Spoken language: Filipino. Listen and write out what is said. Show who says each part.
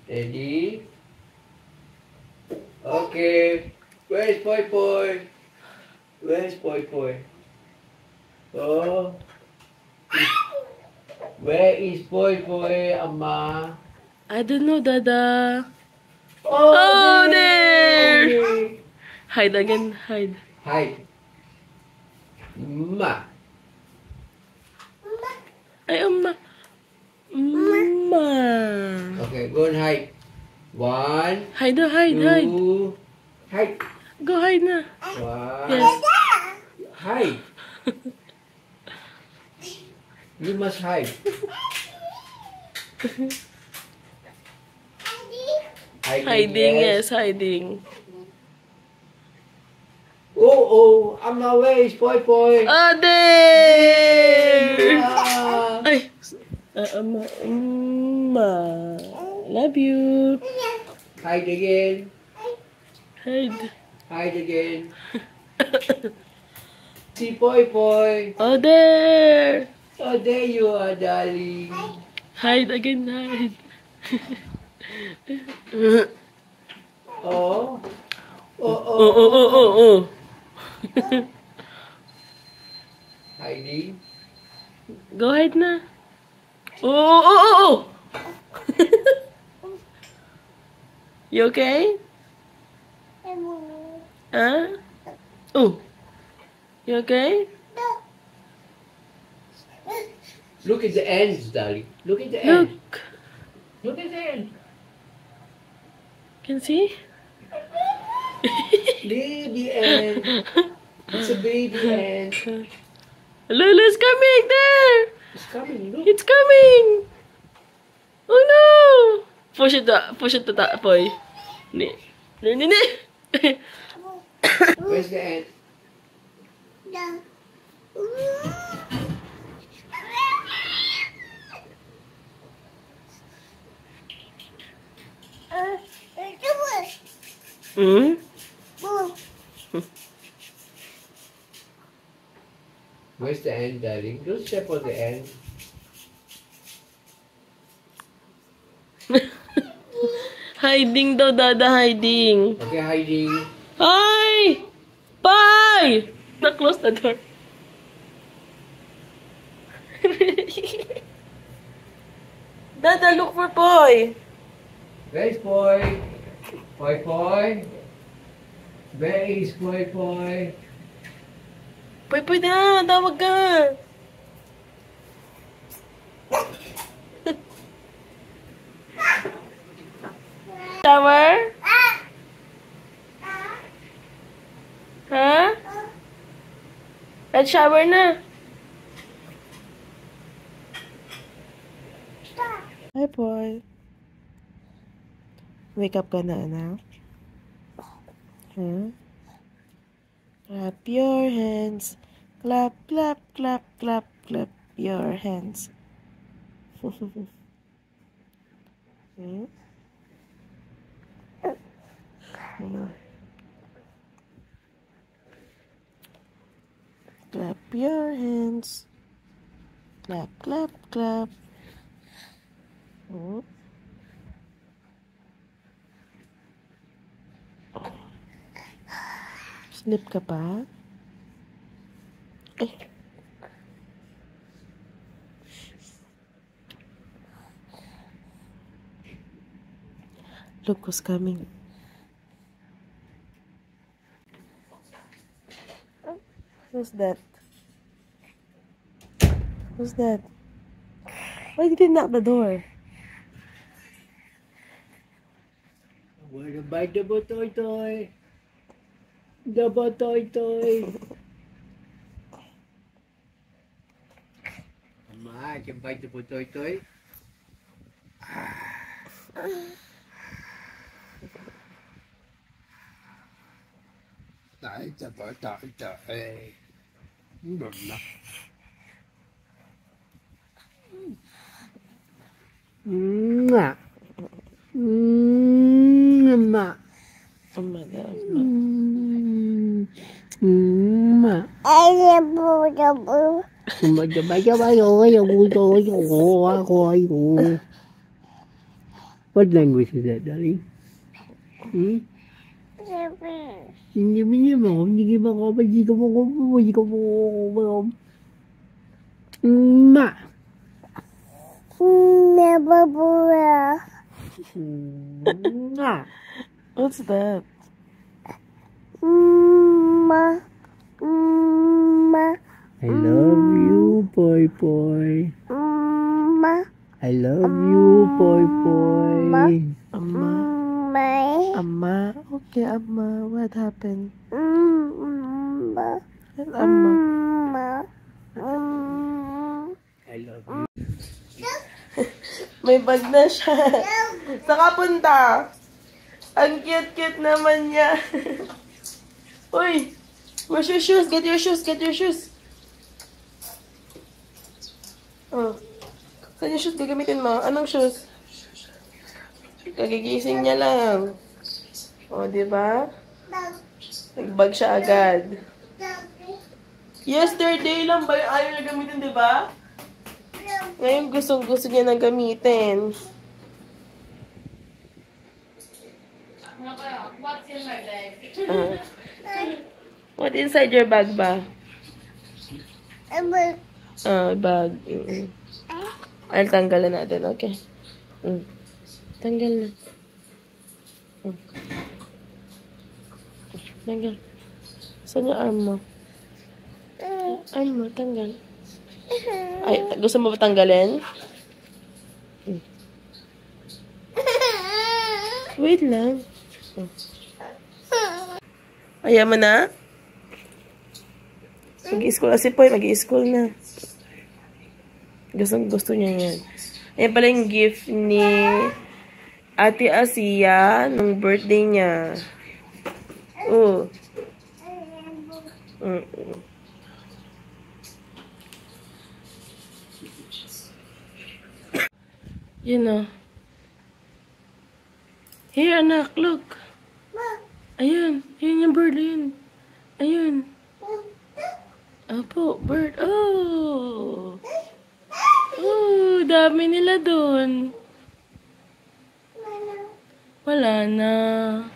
Speaker 1: Ready? Okay. Where's Poi Poi? Where's Poi Poi? Oh. Where is Poi Poi, Amma?
Speaker 2: I don't know, Dada.
Speaker 1: Oh,
Speaker 2: there! Hide again, hide.
Speaker 1: Hide. Ma.
Speaker 2: Ay, Amma. Amma.
Speaker 1: Okay, go and hide. One,
Speaker 2: Hide, hide, hide.
Speaker 1: two, hide.
Speaker 2: Go hide na.
Speaker 1: One,
Speaker 2: Yes.
Speaker 1: hide. You must hide.
Speaker 2: Hiding, yes, hiding.
Speaker 1: Oh, I'm not away. Poi Poi.
Speaker 2: Oh, there!
Speaker 1: Ah.
Speaker 2: Ay, Amma. Love you.
Speaker 1: Hide again.
Speaker 2: Hide.
Speaker 1: Hide again. See Poi Poi.
Speaker 2: Oh, there!
Speaker 1: Oh, there you are, darling.
Speaker 2: Hide again, hide.
Speaker 1: Oh.
Speaker 2: Oh.
Speaker 1: Hiding.
Speaker 2: Go hide na. Oh. You okay? Huh? Oh. You okay?
Speaker 1: Look at the ends, darling. Look at the end.
Speaker 2: Look.
Speaker 1: Look at the end.
Speaker 2: Can see?
Speaker 1: Baby ant. It's a baby ant.
Speaker 2: Lulu's coming there.
Speaker 1: It's coming. Look.
Speaker 2: It's coming. Oh no. Push it to that boy. Ni.
Speaker 1: Where's the ant?
Speaker 2: Hmm?
Speaker 1: Where's the ant, darling? Don't step on the ant.
Speaker 2: Hiding daw, Dada, hiding.
Speaker 1: Okay, hiding.
Speaker 2: Hi! Bye! Na-close the door. Dada, look for boy.
Speaker 1: Where's Poi? Poi Poi? Where is Poi Poi?
Speaker 2: Poy na, tawag ka. Shower? Ha? Red shower na. Hi, boy. Wake up ka na, anak. Huh? Clap your hands. Clap, clap, clap, clap, clap your hands. Hmm? Hmm. Clap your hands. Clap, clap, clap. Hmm? Sleep ka pa? Ay. Look who's coming. Who's that? Who's that? Why did you knock the door?
Speaker 1: Wanna bite the botoy toy? The botoy toy. Ma, I can bite the botoy toy. Bite the botoy toy. Mwah. Mwah.
Speaker 2: Oh my God.
Speaker 3: What language is that, darling? Hmm? Hindi mo, hindi mo ko, hindi ko mo, hindi ko mo, ma. Never ma.
Speaker 2: What's that?
Speaker 3: Ma. Ma. I love you, boy, boy. Ma. I love you, boy, boy.
Speaker 2: Amma. Amma. Okay, Amma. What happened? What, Amma?
Speaker 3: I love you.
Speaker 2: May bag na siya. Saka punta. Ang cute-cute naman niya. Uy! Where's your shoes? Get your shoes. Get your shoes. Oh. Saan yung shoes gagamitin mo? Anong shoes? Kagigising niya lang. O, diba? Nagbag siya agad. Yesterday lang ba yung ayaw na gamitin, diba? Ngayon gustong-gusto niya na gamitin.
Speaker 1: What's in my bag?
Speaker 2: What inside your bag ba? Bag. Ay, tanggalan natin. Okay. Tanggal na. Tanggal. Saan yung arm mo? Arm mo, tanggal. Ay, gusto mo ba tanggalin? Wait lang. Ayaw mo na? Mag-i-school. Kasi po, mag-i-school na. Gusto niya yan. Ayan pala yung gift ni Ate Asia nung birthday niya. Oh. You know. Here, anak, look. Ayun. Ayun yung bird. Ayun. Ayun. Apo, bird. Oh. Oh, dami nila dun. Wala na.